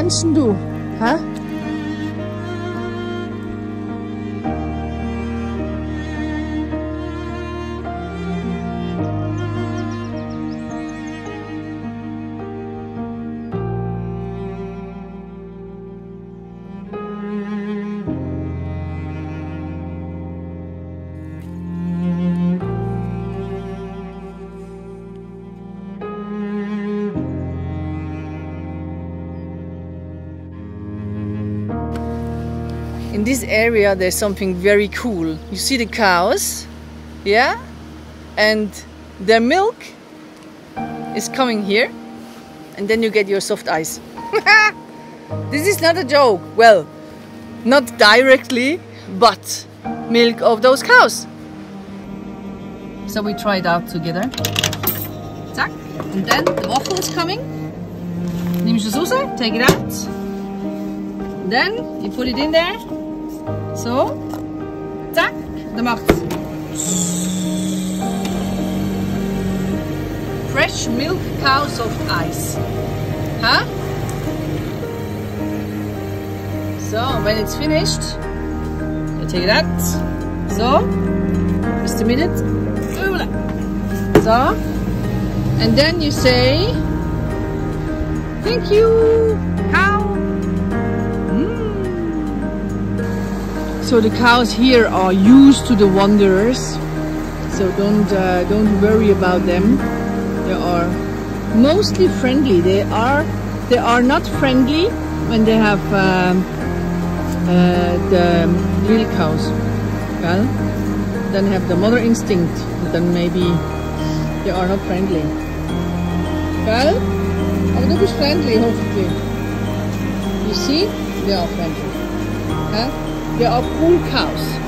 Menschen, du? Hä? In this area there's something very cool. You see the cows, yeah? And their milk is coming here, and then you get your soft ice. This is not a joke. Well, not directly, but milk of those cows. So we try it out together. Zack. And then the waffle is coming. Nimmst du es raus, take it out. Then you put it in there. So, zack, dann macht's. Fresh milk cow soft ice. Huh? So, when it's finished, you take it out. So, just a minute. So, and then you say, thank you, cow. So the cows here are used to the wanderers, so don't worry about them. They are mostly friendly. They are not friendly when they have the little cows. Well, then have the mother instinct. Then maybe they are not friendly. Well, aber du bist friendly, hoffentlich. You see, they are friendly. Huh? They are cool cows.